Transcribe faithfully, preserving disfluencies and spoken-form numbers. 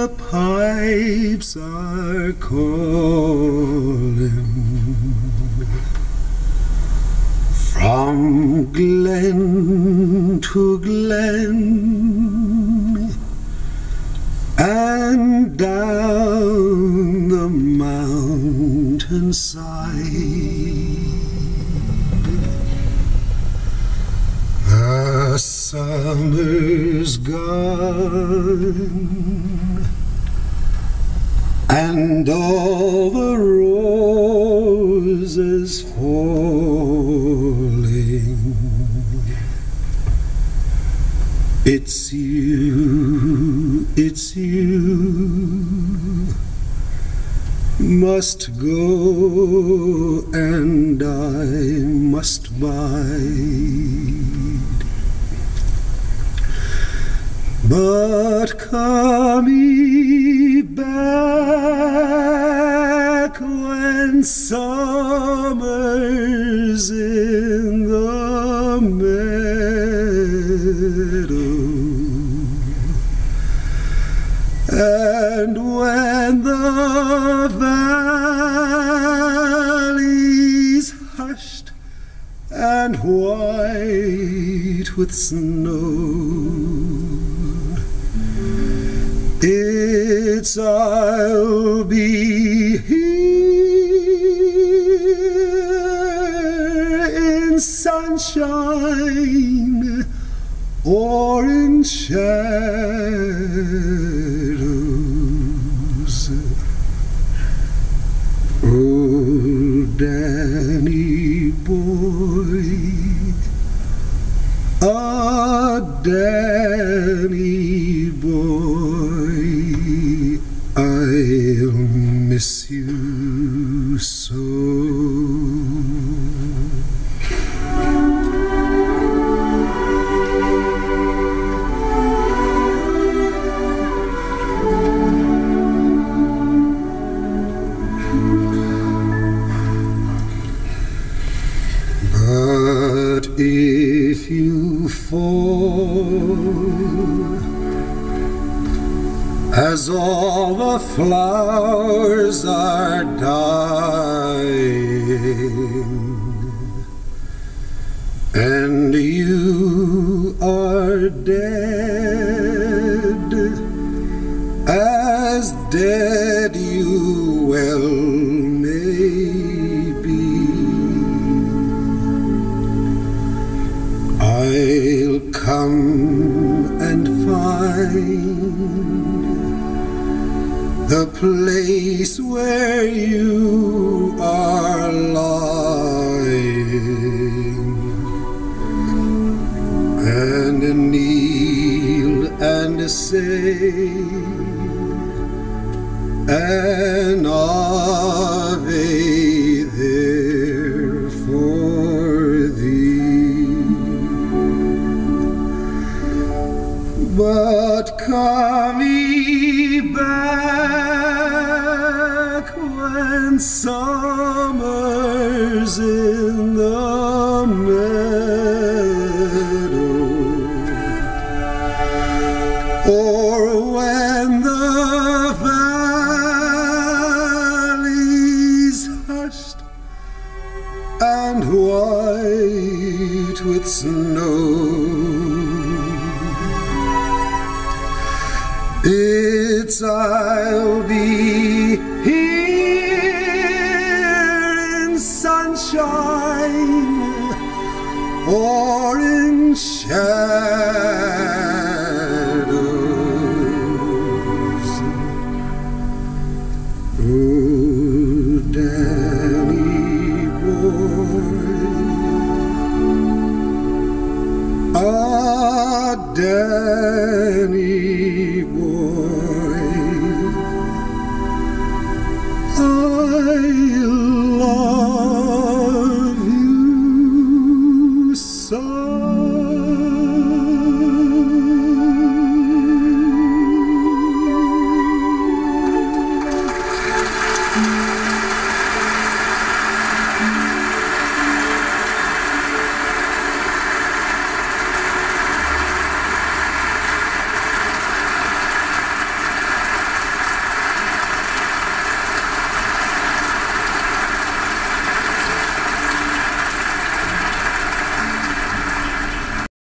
the pipes are calling from glen to glen and down the mountainside. The summer's gone and all the roses falling. It's you, it's you must go and I must bide. But come ye back when summer's in the meadow, and when the valley's hushed and white with snow, it's I'll be here in sunshine or in shadows. Oh, Danny boy, ah, Danny boy, I'll miss you so. But if you fall, as all the flowers are dying, and you are dead, as dead you well may be, I'll come and find the place where you are lying, and kneel and say an Ave there for thee. But come ye back when summer's in the meadow, or when the valley's hushed and white with snow. It's I'll be here in sunshine or in shadows. Oh, Danny boy, ah, Danny boy, I love